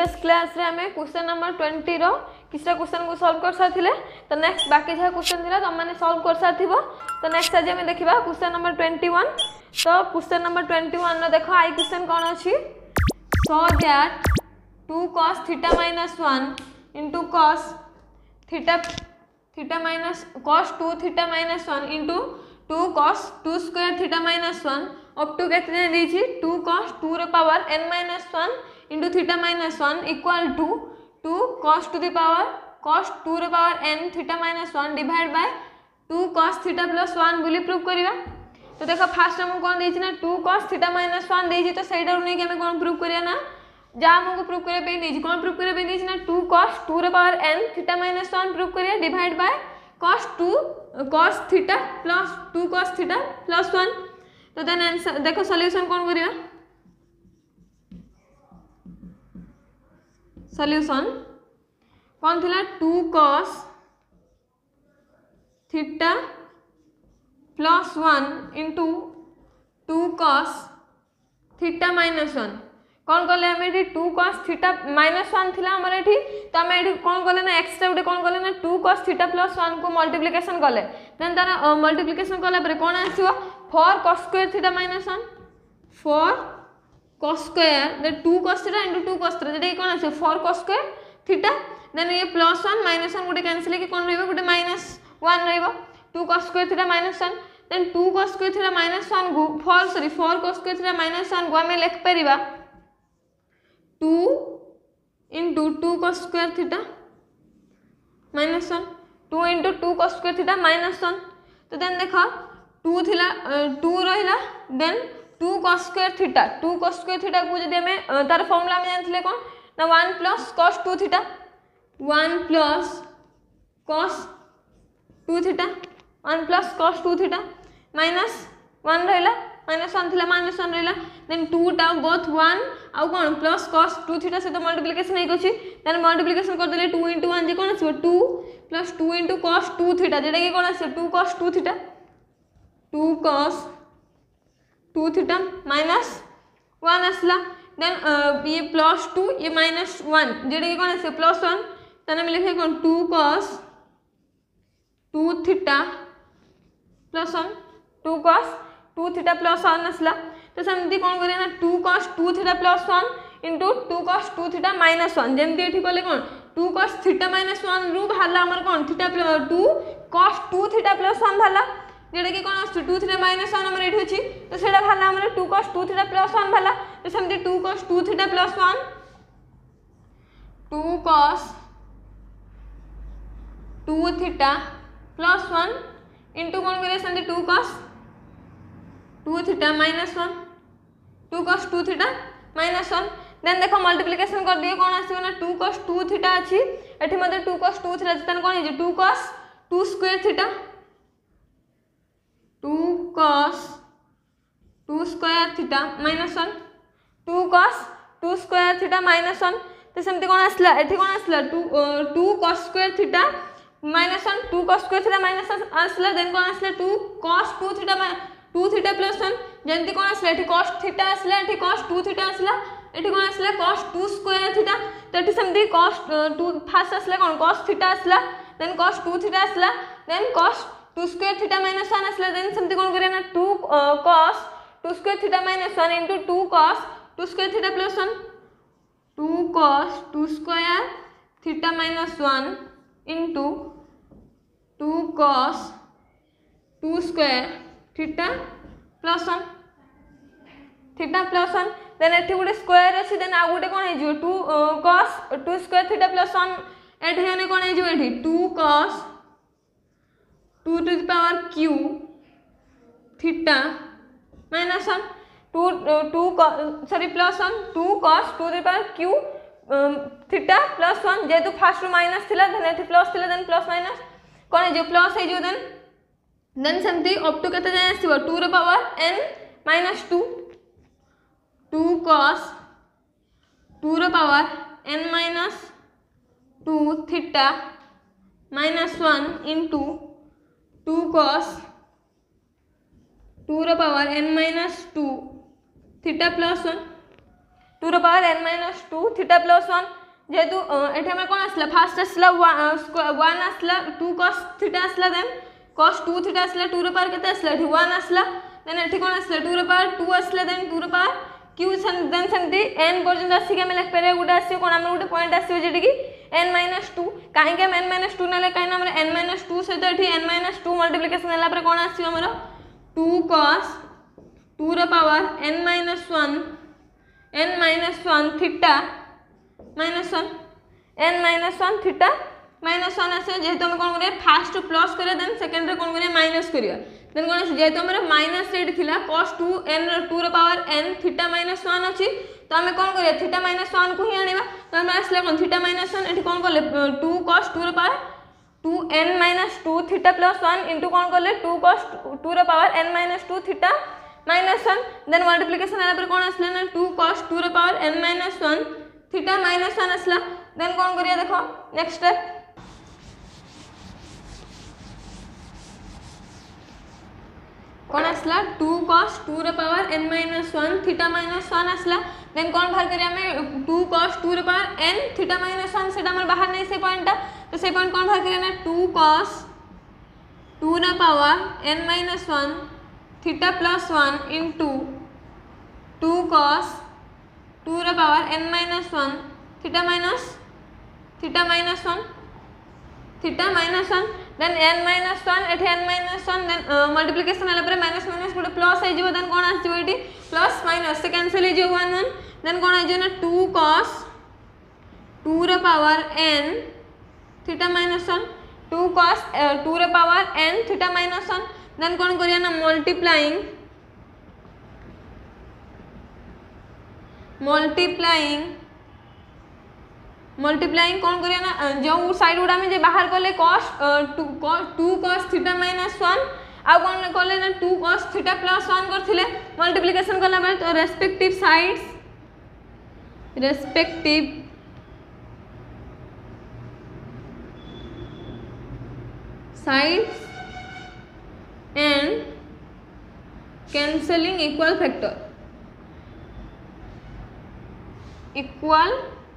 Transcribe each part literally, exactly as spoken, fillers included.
Previous class रे हमें question number twenty रो किसरा क्वेश्चन को सॉल्व कर साथिले तो नेक्स्ट बाकी जहाँ क्वेश्चन थिला तुम माने सॉल्व कर साथिबो तो नेक्स्ट आज हमें देखिबा क्वेश्चन नंबर ट्वेंटी वन। तो क्वेश्चन नंबर ट्वेंटी वन रो देखो आई क्वेश्चन कोन अछि so that two cos theta minus one into cos theta theta minus cos two theta minus one into two cos two square theta minus one up to केतने दीची two cos two row power n minus one into theta minus one equal to two cos to the power cos two row power n theta minus one divide by two cos theta plus one बोली prove करिवा। तो देखो first हम कोन देछि ना two cos theta minus one देछि तो सेटा नै कि हम कोन प्रूव करिया ना जा हमको प्रूव करे पे देछि कोन प्रूव करे पे देछि ना टू cos टू रो power n theta minus one prove करिया divide by cos two cos theta plus two cos theta plus one. तो देन आंसर देखो सॉल्यूशन कोन करिया सॉल्यूशन कौन थिला two cos theta plus one into two cos theta minus one कौन कले हमें एठी two cos theta minus one थिला हमर एठी तो हमें एठी कौन कले ना एक्स्ट्रा उडे कौन कले ना two cos theta plus one को मल्टीप्लिकेशन कले देन तारा मल्टीप्लिकेशन कला पर कोन आसीबो four cos square theta minus one four cos square the two cos theta into two cos theta जेडी कोन आसे four cos square theta then ये प्लस वन माइनस वन गुटे कैंसिल के कोन रहबो गुटे माइनस वन रहबो two cos square theta minus one then two cos square theta minus one गु four sorry four cos square theta minus one गु हमें लिख परिबा two into two cos square theta minus one two into two cos square theta minus one. तो then देखो two थिला two रहिला then two cos square theta two cos square theta को जदि हमें तार फार्मूला में जानथिले कोन ना one plus cos two theta one plus cos two theta one plus cos two theta minus one रहिला माइनस वन थिला माइनस वन रहिला देन टू टा बोथ वन आ कोन प्लस cos टू थीटा से तो मल्टीप्लिकेशन हे अछि देन मल्टीप्लिकेशन कर देले टू into वन जे कोन आसी two plus two into cos two theta जेटा कि कोन आसी two cos two theta two cos two theta minus one आसला देन uh, ये प्लस टू ये माइनस वन जेटा कि कोन आसी प्लस वन तने हम लिखे कोन two cos two theta plus one two cos two theta plus one आसला तो सेमती कोन करिया ना two cos two theta plus one into two cos two theta minus one जेमती एठी कोले कोन two cos theta minus one रु भाला हमर कोन थीटा two cos two theta plus one भाला जेडा कि कोन आछ टू थीटा माइनस वन हमर एठी अछि तो सेडा भाला हमर two cos two theta plus one भाला तो सेमती two cos two theta plus one two cos two theta plus one into कोन करिया सेमती two cos two theta minus one two cos two theta minus one then देखो multiplication कर दिए कोन आसीबो ना टू cos टू थीटा अछि एठी मते टू cos टू थीटा जतन कोन हे two cos two square theta two cos two square theta minus one two cos two square theta minus one तो सेमती कोन आसला एठी कोन आसला two two cos square theta minus one two cos square theta minus one आसला then कोन आसला two cos two theta two theta plus one जेंती कोन आसला एठी cos थीटा आसला एठी cos टू थीटा आसला एठी कोन आसला cos टू स्क्वायर थीटा तो एठी सेमती cos टू फास्ट आसला कोन cos थीटा आसला देन cos टू थीटा आसला then cos two square theta minus one आसला देन सेमती कोन करिया ना two cos two square theta minus one into two cos two square theta plus one two cos two square theta minus one into two cos two square theta plus one theta plus one then एठी गुटे square अछि then आ गुटे कोन हे जो two cos two square theta plus one एठी हने कोन हे जो एठी two cos two two the power q theta minus one two two sorry plus one two cos to the power q theta plus one जेतु first minus थिला then एठी plus थिला देन प्लस माइनस कोन हे जो plus हे जो then then सेमती अप टू केते जाय आसीबो टू रो power n minus two two cos two रो power n minus two theta minus one into two cos two रो power n minus two theta plus one two रो power n minus two theta plus one जेहेतु एठी हमर कोन आसला first आसला one आसला two cos theta आसला then cos two theta आसला two रो power केते आसला एठी वन आसला देन एठी कोन आसला टू रो पावर टू आसला then to row power q then सेमती n पर्यंत आसी के हम लिख पारे गुटे आसी कोन हमर गुटे पॉइंट आसी जेटी की n माइनस टू काहे के n माइनस टू नेले काहे हमर n माइनस टू सहित एठी n माइनस टू मल्टीप्लिकेशन नेला पर कोन आसी हमर टू cos टू रो power n minus one n minus one theta minus one n minus one theta minus one आसे जेहेतु हम कोन करिया फास्ट प्लस करिया देन सेकंड रे कोन करिया माइनस करिया देन कोन आसे जेहेतु हमर माइनस रेट थिला cos टू n टू रो power n theta minus one अछि तो हमें कोन करिया थीटा माइनस वन को ही आनिबा तो हम आसले कोन थीटा माइनस वन एठी कोन करले टू cos टू रो power two n minus two theta plus one into कोन करले टू cos टू रो power n minus two theta minus one then multiplication आला पर कोन आसले ना टू cos टू रो power n minus one theta minus one आसला then कोन करिया देखो नेक्स्ट स्टेप कौन आसला टू cos टू रो power n minus one theta minus one आसला देन कौन बाहर करिया हमें टू cos टू रो power n theta minus one सेटा हमर बाहर नहीं से पॉइंटटा तो से पॉइंट कौन बाहर करिया ना टू cos टू रो power n minus one theta plus one into two cos two रो power n minus one theta minus theta minus one theta minus one then n minus one एठी n minus one then multiplication आला पर minus minus गुटे plus आइ जिवो then कोन आसिबो एठी plus minus से कैंसिल आइ जिवो वन वन देन कोन आइ जिवो ना टू cos टू रो power n theta minus one two cos two रो power n theta minus one then कोन करिया ना मल्टीप्लाइंग मल्टीप्लाइंग मल्टीप्लाइंग कौन करिया ना जो साइड गुडा में जे बाहर करले cos two two cos theta minus one आ कौन करले ना two cos theta plus one करथिले मल्टीप्लिकेशन करला बेले तो respective sides respective sides and cancelling equal factor equal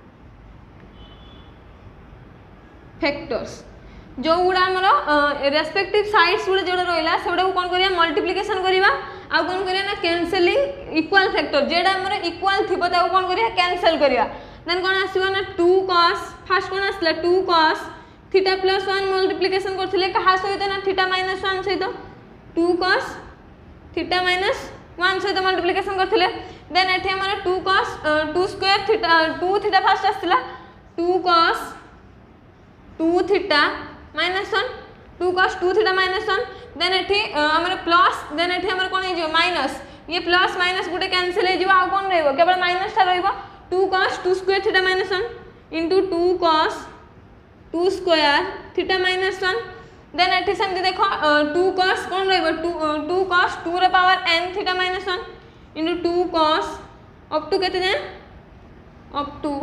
factors जो गुड़ा आमर रेस्पेक्टिव साइड्स गुड़ा जो रहा से गुड़ा कौन करिया मल्टीप्लिकेशन करिया आ कौन करिया ना कैंसलिंग इक्वल फैक्टर जेडा आमर इक्वल थिबो ताको कौन करिया कैंसिल करिया देन कौन आसीबो ना टू cos फर्स्ट कौन आसला two cos theta plus one multiplication करथिले कहा सहित ना थीटा माइनस वन सहित two cos theta minus one सहित मल्टीप्लिकेशन करथिले देन एठी हमर two cos two square theta two theta first आसला two cos two theta minus one two cos two theta minus one then एठी हमर plus then एठी हमर कोन हे माइनस ये प्लस माइनस गुटे कैंसिल हे आ कोन रहइबो केवल माइनस टा रहइबो two cos two square theta minus one into two cos two square theta minus one then एठी सेमति देखो टू cos कोन रहइबो two two cos two raise power n theta minus one into two cos up to केते जाय up to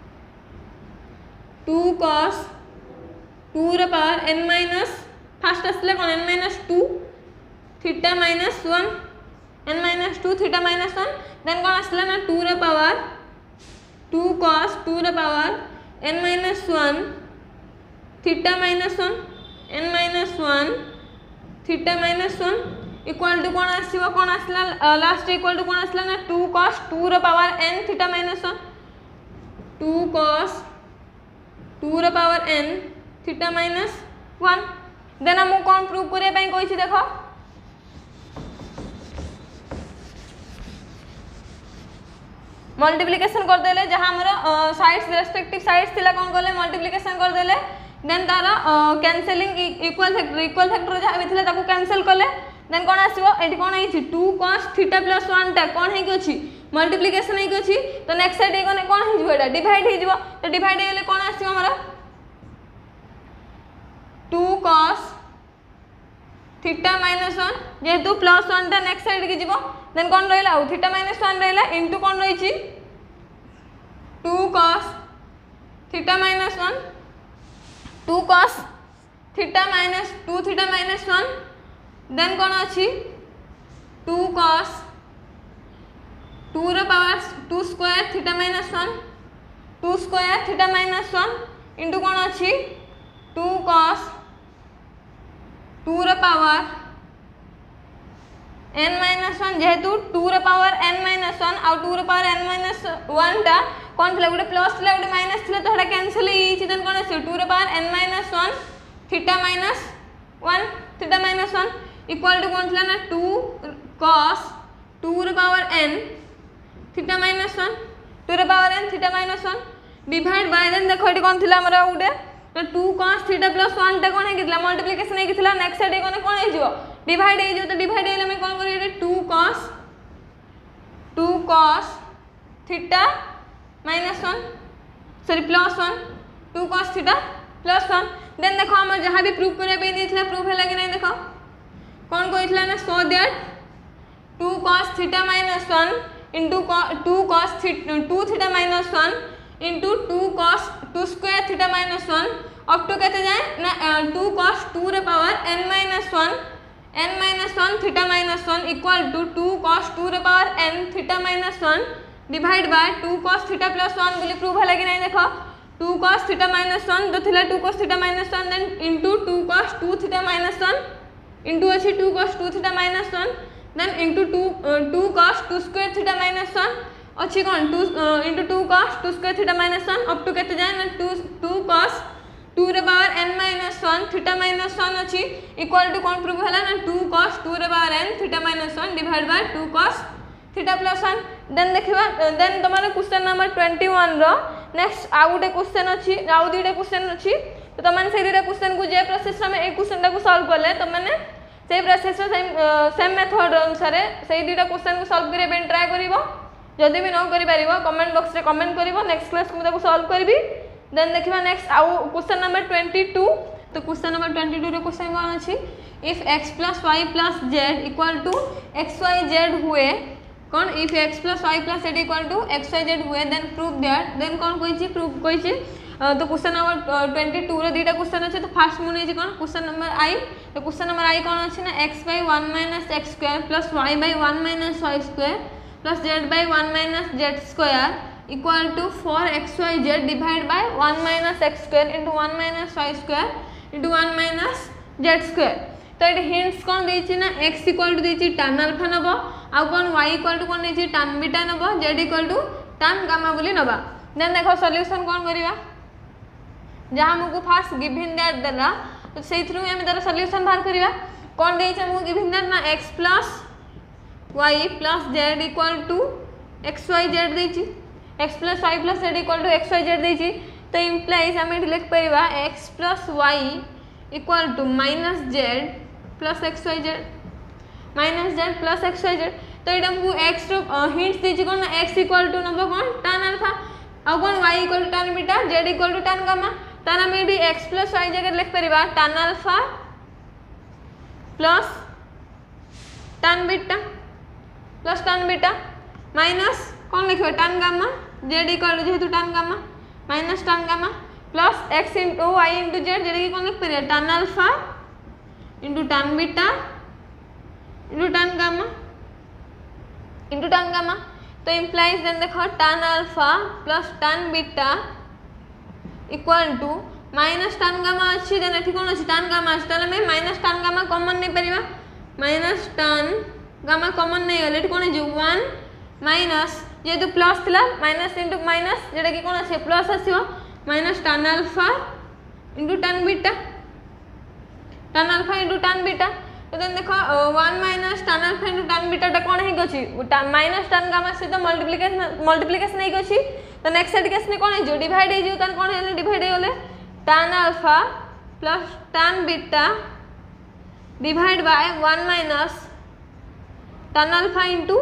two cos two raise power n minus first आसले कोन n minus two theta minus one n minus two theta minus one then कोन आसला ना two raise power two cos two raise power n minus one theta minus one n minus one theta minus one equal to कोन आसीबो कोन आसला last equal to कोन आसला ना two cos two raise power n theta minus one two cos two raise power n theta minus one then हम कौन prove करे पई कोइ छी देखो मल्टीप्लिकेशन कर देले जहां हमर साइड्स रेस्पेक्टिव साइड्स थिला कोन करले मल्टीप्लिकेशन कर देले देन तार cancelling equal factor equal factor जहां भी थिला ताको कैंसिल करले देन कोन आसीबो एठी कोन आइछि two cos theta plus one टा कोन हे कि अछि मल्टीप्लिकेशन हे कि अछि तो नेक्स्ट साइड हे कोन कोन हे जिवो एटा डिवाइड हे जिवो तो डिवाइड हे गेले कोन आसीबो हमरा two cos theta minus one जेहेतु प्लस वन टा नेक्स्ट साइड के जीवो देन कोन रहला आ थीटा माइनस वन रहला इनटू कोन रहिछि two cos theta minus one two cos theta minus two theta minus one then कोन अछि टू cos टू रो power two square theta minus one two square theta minus one into कौन अच्छी two cos two raise power n minus one जेहेतु two raise power n minus one आउ two raise power n minus one टा कौन थी गोटे plus थी गोटे माइनस थी तो कैनसल देन कौन आस two raise power n minus one theta minus one theta minus one equal to कौन थी ना two cos two raise power n theta minus one two raise power n theta minus one divide by then देखो ये कौन थी गोटे two cos theta plus one टा कौन होता मल्टीप्लिकेशन होता नेक्स्ट साइड कौन कौन हो डिवाइड हो तो डिवाइड होगा कौन करें two cos two cos theta minus one sorry plus one two cos theta plus one then देखो आम जहाँ भी प्रूफ करने प्रूफ है कि नहीं देखो कौन कहला ना so that two cos theta minus one into two cos two theta minus one into two cos two square theta minus one up to कहते जाए ना two cos two raise power n minus one n minus one theta minus one equal to two cos two raise power n theta minus one divide by two cos theta plus one बोली proof है कि नहीं देखो to cos theta minus one तो थिला two cos theta minus one then into two cos two theta minus one into अच्छी two cos two theta minus one then into two two cos two square theta minus one अच्छी कौन two into two cos two square theta minus one up to कहते जाए ना two two cos two raise power n minus one theta minus one अच्छी equal to कौन proof है ना two cos two raise power n theta minus one divide by two cos theta plus one then देखा then तुम question number twenty one next आउ गोटे question अच्छी आउ दुईटा क्वेश्चन अच्छी तो तुमने से दुईटा क्वेश्चन को जे प्रोसेस में ए क्वेश्चन को सॉल्व कले तुमने से प्रोसेस सेम मेथड अनुसार से दुईटा क्वेश्चन को सॉल्व करने ट्राए कर जदि भी न कर कमेंट बॉक्स रे कमेंट कर नेक्स्ट क्लास को मुझे सॉल्व करी देन देखा नेक्स्ट आउ क्वेश्चन नंबर ट्वेंटी टू तो question number twenty two question कौन अच्छी if x plus y plus z equal to x y z हुए कौन if x plus y plus z equal to x y z हुए then proof that then कौन कही proof कही तो question number twenty two दुईटा question अच्छे तो फास्ट मुझे कौन क्वेश्चन नंबर आई तो क्वेश्चन नंबर आई कौन अच्छी ना x by one minus x square plus y by one minus y square plus z by one minus z square equal to four x y z divide by one minus x square into one minus y square into one minus z square तो ये hints कौन देती ना x equal to देती टान alpha नब आउ कौन वाई इक्वल टू कौन देती टान बीटा नब z equal to tan gamma बोली नबा देन देखो सॉल्यूशन कौन करवा जहाँ हमको फास्ट गिवन दैट देला तो से आम तार सॉल्यूशन बाहर करवा कौन देती हमको गिवन दैट ना x plus y plus z equal to x y z देती x plus y plus z equal to x y z देती तो इम्प्लाइज आम ये लिख पार x plus y equal to minus z plus x y z minus z plus x y z तो ये हमको एक्स हिंट्स देती कौन ना एक्स इक्वल टू नब कौन टान अल्फा आउ कौन y equal to tan beta z equal to tan gamma तार आम ये एक्स प्लस वाई जगह लिख पार tan alpha plus tan beta plus tan beta minus कौन लिखे tan gamma z equal to जेहेतु tan gamma minus tan gamma plus x into y into z z कौन लिख पार tan alpha into tan beta into tan gamma into tan gamma तो implies then देखो tan alpha plus tan beta equal to minus tan gamma अच्छी then ये कौन अच्छी टान गामा अच्छी ताले मैं माइनस टान गामा कॉमन नहीं पारिबा माइनस टान गामा कॉमन नहीं गले कौन है वन माइनस जेहेतु प्लस थिला माइनस इंटू माइनस जेटा कि कौन आसे प्लस आसीबो minus tan alpha into tan beta tan alpha into tan beta तो देन देखो one minus tan alpha into tan beta कौन है माइनस टान गामा सहित मल्टीप्लिकेशन मल्टीप्लिकेशन नहीं अच्छी तो नेक्स्ट साइड केस कौन है डिवाइड हो कौन है डिवाइड होगले tan alpha plus tan beta divide by one minus tan alpha into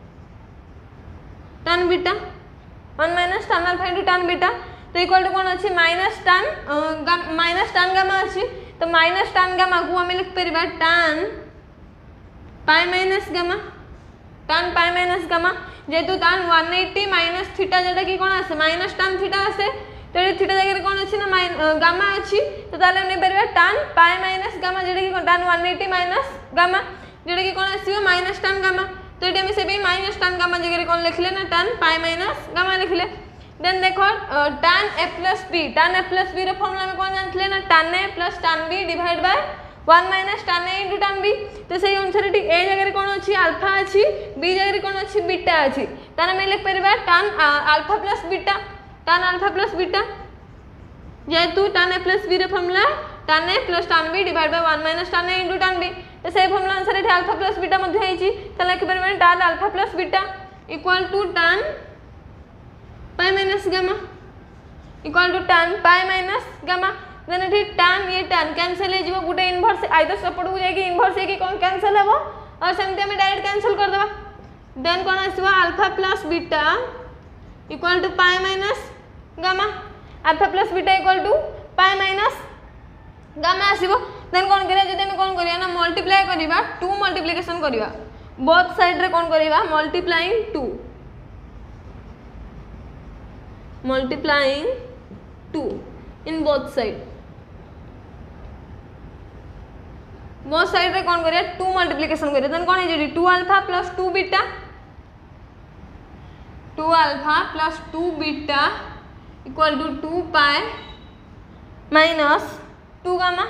tan beta one minus tan alpha into tan beta तो इक्वल टू कौन अच्छी माइनस टान माइनस टान गामा अच्छी तो माइनस टान गामा को आम लिख पार टान पाई माइनस गामा टान पाई माइनस गामा जेहेतु टान वन एट्टी माइनस थीटा जोटा कि कौन आसे माइनस टान थीटा आसे तो ये थीटा जगह कौन अच्छी ना गामा अच्छी तो ताले नहीं पार टान पाई माइनस गामा जोटा कि टान वन एट्टी माइनस गामा जोटा कि कौन आसो माइनस टान गामा तो ये आम से माइनस tan गामा जगह कौन लिखले ना tan पाई माइनस गामा लिखले। देन देखो tan a plus b tan a plus b formula में कौन जानते ना tan a plus tan b divide by one minus tan a into tan b। तो से अनुसार ए जगह कौन अच्छी अल्फा अच्छी बी जगह कौन अच्छी बीटा अच्छी तार में लिख पार tan alpha plus beta tan alpha plus beta जेहेतु tan a plus b formula tan a plus tan b divide by one minus tan a into tan b। तो से फॉर्मूला अनुसार ये अल्फा प्लस बीटा लिख पार tan alpha plus beta equal to tan pi minus gamma equal to tan pi minus gamma. Then ये tan ये tan cancel हो गोटे इनवर्स आइदर सपोर्ट को जाके इनवर्स है कि कौन कैंसिल हे और सेमती हम डायरेक्ट कैंसिल कर देबा। देन कौन आसीबो alpha plus beta equal to pi minus gamma alpha plus beta equal to pi minus gamma आसीबो। देन कौन करिया जदि हम कौन करिया ना मल्टीप्लाई करिवा टू मल्टीप्लिकेशन करिवा बोथ साइड रे कौन करिवा multiplying two multiplying two in both side both side रे कौन करिया टू मल्टीप्लिकेशन करिया देन कौन है two alpha plus two beta two alpha plus two beta equal to two pi minus two gamma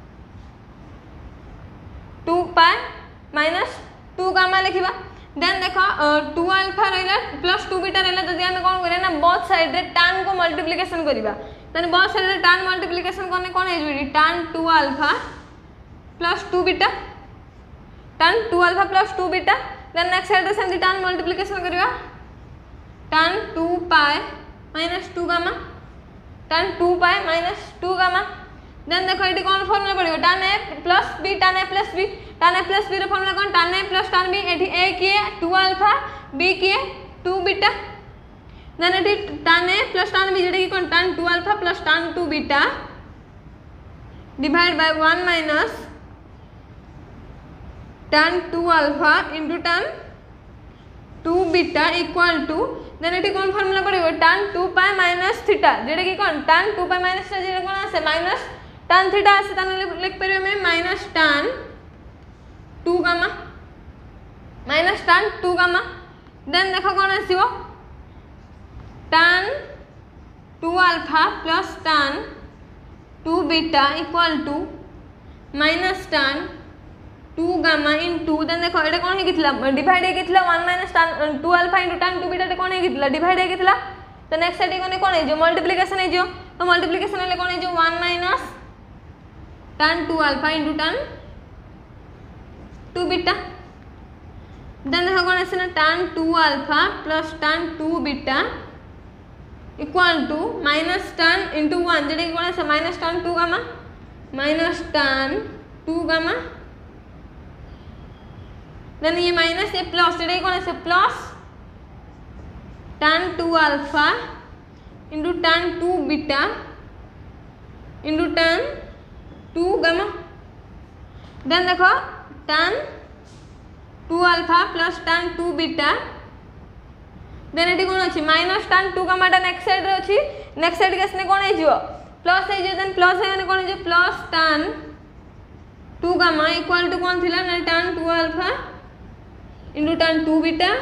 two pi minus two gamma लिखिबा। Then देखो two alpha रहा plus two beta रहा जब आम कौन करिया ना बोथ साइड रे tan को मल्टीप्लिकेशन करिबा देन बोथ साइड रे tan मल्टीप्लिकेशन करने कौन है tan two alpha plus two beta tan two alpha plus two beta. Then next side रे सेमती tan मल्टीप्लिकेशन करिबा tan two pi minus two gamma tan two pi minus two gamma. Then देखो ये कौन formula पड़ो tan a plus b tan a plus b tan a plus b रो formula कौन tan a plus tan b एठी a किए two alpha b किए two beta. Then एठी tan a plus tan b जेटा कि कौन tan two alpha plus tan two beta divide by one minus tan two alpha into tan two beta equal to then एठी कौन formula पड़ो tan two pi minus theta जेटा कि कौन tan two pi minus theta जेटा कौन आसे minus tan theta आसे ताने लिख परिबे में minus tan two gamma minus tan two gamma. Then देखो कौन आसीबो tan two alpha plus tan two beta equal to minus tan two gamma into then देखो एटा कौन हेकितला डिवाइड हेकितला one minus tan two alpha into tan two beta टे कौन हेकितला डिवाइड हेकितला। तो नेक्स्ट साइड कोने कौन है जो मल्टीप्लिकेशन है जो तो मल्टीप्लिकेशन हेले कौन है जो one minus tan two alpha into tan two beta. Then देखो कौन आसे ना tan two alpha plus tan two beta equal to minus tan into one जेटा कि कौन आसे minus tan two gamma minus tan two gamma. Then ये minus ये प्लस जेटा कि कौन आसे plus tan two alpha into tan two beta into tan two gamma. Then देखो tan two alpha plus tan two beta then एटी कौन अच्छी minus tan two gamma next side रे अच्छी नेक्स्ट साइड के आसने कौन है प्लस है देन प्लस है कौन है plus tan two gamma equal to कौन थिला ना tan two alpha into tan two beta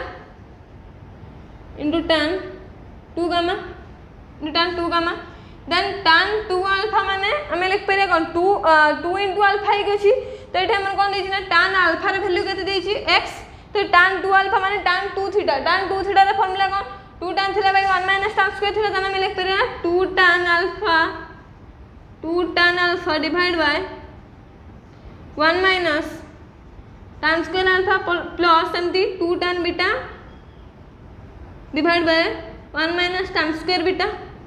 into tan two gamma into tan two gamma. Then tan two alpha माने हमें लिख पारे कौन टू टू इनटू अल्फा ही अछि तो एठे हम कौन देछि ना tan अल्फा रे वैल्यू केते देछि x तो tan टू अल्फा माने tan two theta tan two theta रे फार्मूला कौन two tan theta by one minus tan square theta तो हमें लिख पारे ना two tan alpha two tan alpha divide by one minus tan square alpha plus एमती two tan beta divide by one minus tan square beta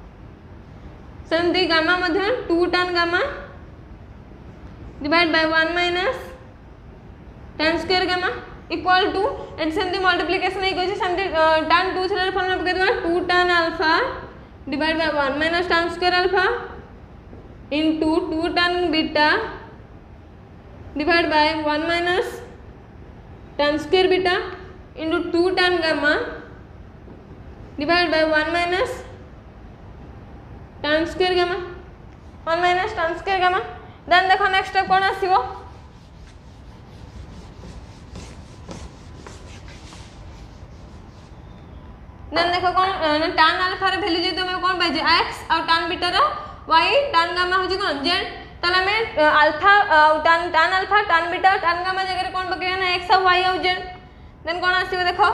सेमती gamma मध्य two tan gamma divide by one minus tan square gamma equal to and सेमती multiplication है कोछि सेमती tan two theta formula पके दवा two tan alpha divide by one minus tan square alpha into two tan beta divide by one minus tan square beta into two tan gamma divide by one minus tan square gamma one minus tan square gamma. Then देखो next step कौन आसीबो then देखो कौन tan alpha रे value जे तुम कौन पाइजे x और tan बीटा रो y tan गामा हो कौन z ताले हमें alpha tan tan alpha tan beta tan gamma जगह कौन पकेबा ना x और y और z देन कौन आसीबो देखो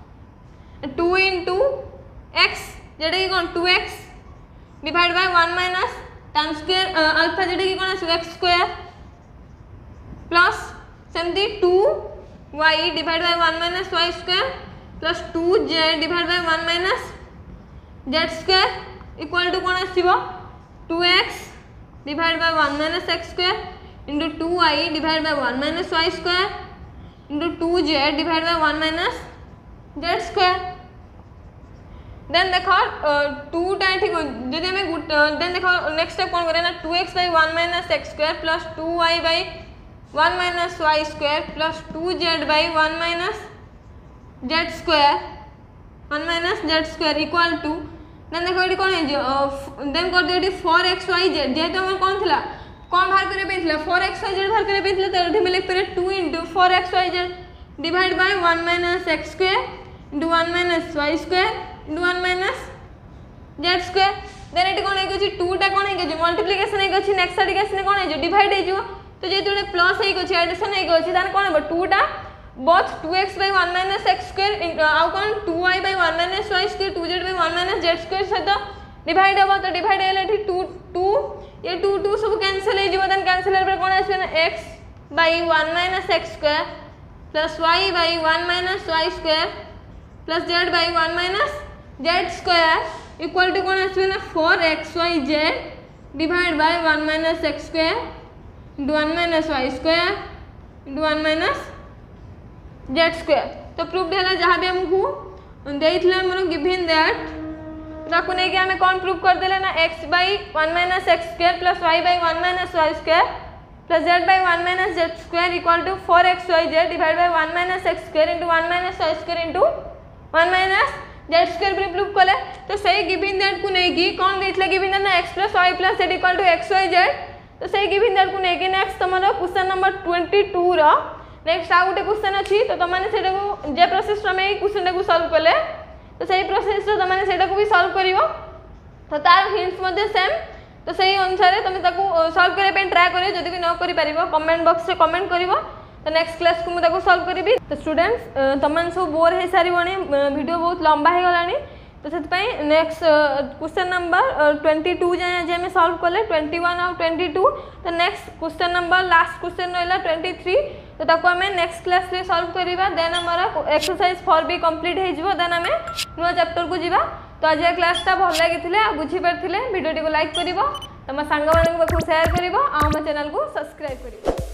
टू into x जेटा कि कौन two x divide by one minus tan square alpha जेटा कि कौन आसीबो x स्क्वायर प्लस सेमती two y divide by one minus y square plus two z divide by one minus z square equal to कौन आसीबो two x divide by one minus x square into two y divide by one minus y square into two z divide by one minus z square then देखो to टा ठीक जदि हमें then देखो next step कौन करें ना two x by one minus x square plus two y by one minus y square plus two z by one minus z square one minus z square equal to then देखो ये कौन है then कर दियो four x y Z जेहेतु हम कौन थिला कौन बाहर करे पे थिला फोर एक्स वाई जेड बाहर करे पे थिला तो हम लिख पे two into four x y z divide by one minus x square into one minus y square into one minus z square then एटी कौन है टू टा कौन है मल्टीप्लिकेशन है नेक्स्ट साइड के कौन है डिवाइड है तो जेहेतु गोटे प्लस हो एडिशन हो कौन हम टू टा both two x by one minus x square आउ कौन two y by one minus y square two z by one minus z square सहित डिवाइड हम तो डिवाइड है टू टू ये टू टू सब कैंसल हो कैंसल कौन आस x by one minus x square plus y by one minus y square plus z by one minus z square equal to कौन आस four x y z divide by one minus x square into one minus y square into one minus z square तो proof है जहाँ भी हमको देते आमर given that ताकू नहीं कि आम कौन प्रूफ करदे ना x by one minus x square plus y by one minus y square plus z by one minus z square equal to four x y z divide by one minus x square into one minus y square into one minus z square पर proof कले तो सही given that को नहीं कि कौन देते given that ना x plus y plus z equal to x y z तो सही गिवन दैट को नहीं कि नेक्स्ट तुम क्वेश्चन नंबर ट्वेंटी टू रो नेक्स्ट आउ गोटे क्वेश्चन अच्छी तो तुमने से जे प्रोसेस में क्वेश्चन को सॉल्व कले तो सही प्रोसेस तुमने से भी सॉल्व कर तो तार हिंट्स सेम तो सही अनुसार तुम सॉल्व करने ट्राए कर जब भी न कर कमेंट बॉक्स से कमेंट कर तो नेक्स्ट क्लास को मुझे सॉल्व करी तो स्टूडेंट्स तुमने सब बोर हो सारी वीडियो बहुत लंबा हो गलानी तो से next question number twenty two जाए आज आम सॉल्व कले ट्वेंटी वन और ट्वेंटी टू तो next question number last question रहा ट्वेंटी थ्री तो ताको आम नेक्स्ट क्लास रे सॉल्व करिबा देन हमर एक्सरसाइज फोर भी कंप्लीट हो जिवो देन आम नुआ चैप्टर को जीवा तो आज क्लासटा भल लगी आ बुझी पारथिले वीडियो को लाइक करिवो तम सांग मानक पाखु शेयर करिवो आ हम चैनल को सब्सक्राइब करिवो।